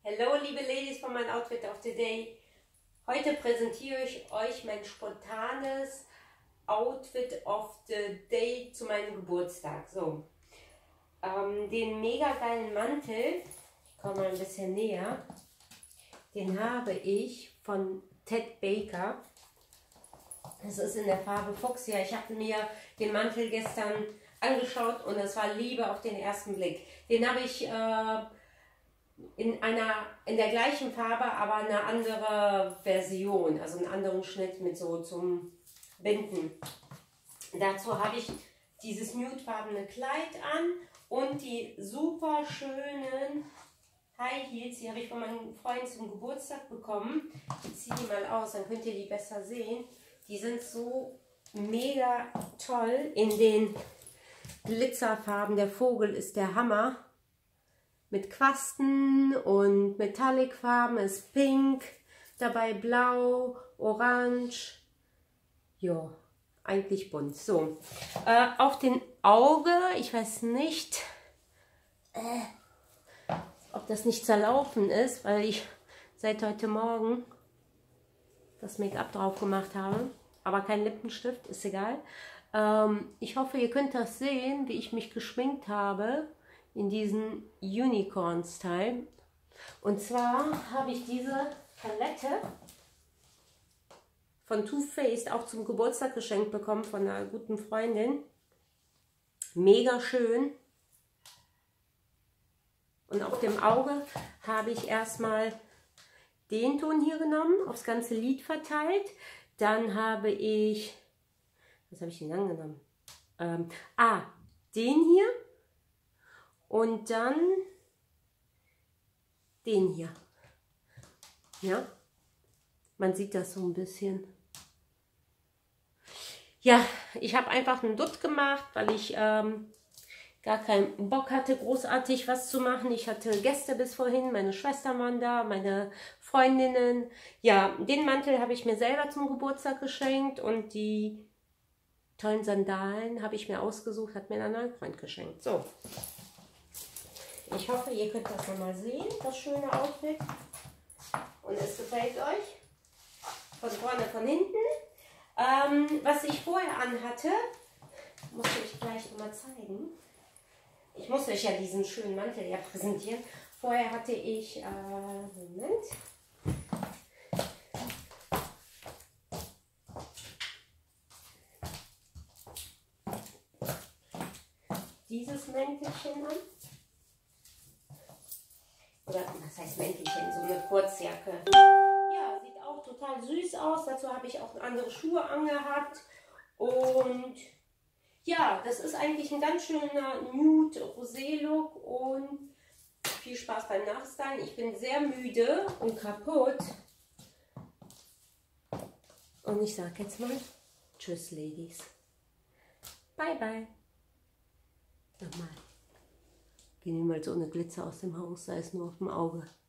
Hallo liebe Ladies von meinem Outfit of the Day. Heute präsentiere ich euch mein spontanes Outfit of the Day zu meinem Geburtstag. So, den mega geilen Mantel, ich komme mal ein bisschen näher, den habe ich von Ted Baker. Das ist in der Farbe Fuchsia. Ich habe mir den Mantel gestern angeschaut und es war Liebe auf den ersten Blick. Den habe ich in der gleichen Farbe, aber eine andere Version, also einen anderen Schnitt mit so zum Binden. Dazu habe ich dieses nudefarbene Kleid an und die super schönen High Heels, die habe ich von meinem Freund zum Geburtstag bekommen. Ich ziehe die mal aus, dann könnt ihr die besser sehen. Die sind so mega toll in den Glitzerfarben. Der Vogel ist der Hammer. Mit Quasten und Metallicfarben ist pink, dabei blau, orange. Ja, eigentlich bunt. So, auf den Auge, ich weiß nicht, ob das nicht zerlaufen ist, weil ich seit heute Morgen das Make-up drauf gemacht habe. Aber kein Lippenstift, ist egal. Ich hoffe, ihr könnt das sehen, wie ich mich geschminkt habe in diesen Unicorn-Style. Und zwar habe ich diese Palette von Too Faced auch zum Geburtstag geschenkt bekommen von einer guten Freundin. Mega schön. Und auf dem Auge habe ich erstmal den Ton hier genommen, aufs ganze Lid verteilt. Dann habe ich, was habe ich denn dann genommen? Den hier. Und dann den hier. Ja, man sieht das so ein bisschen. Ja, ich habe einfach einen Dutt gemacht, weil ich gar keinen Bock hatte, großartig was zu machen. Ich hatte Gäste bis vorhin, meine Schwestern waren da, meine Freundinnen. Ja, den Mantel habe ich mir selber zum Geburtstag geschenkt und die tollen Sandalen habe ich mir ausgesucht, hat mir ein neuer Freund geschenkt. So. Ich hoffe, ihr könnt das nochmal sehen, das schöne Outfit. Und es gefällt euch. Von vorne, von hinten. Was ich vorher anhatte, muss ich gleich nochmal zeigen. Ich muss euch ja diesen schönen Mantel ja präsentieren. Vorher hatte ich, Moment. Dieses Mäntelchen an. Oder was heißt Mäntelchen? So eine Kurzjacke. Ja, sieht auch total süß aus. Dazu habe ich auch andere Schuhe angehabt. Und ja, das ist eigentlich ein ganz schöner Nude-Rosé-Look. Und viel Spaß beim Nachstylen. Ich bin sehr müde und kaputt. Und ich sage jetzt mal Tschüss, Ladies. Bye, bye. Nochmal. Gehen wir mal so eine Glitzer aus dem Haus, sei es nur auf dem Auge.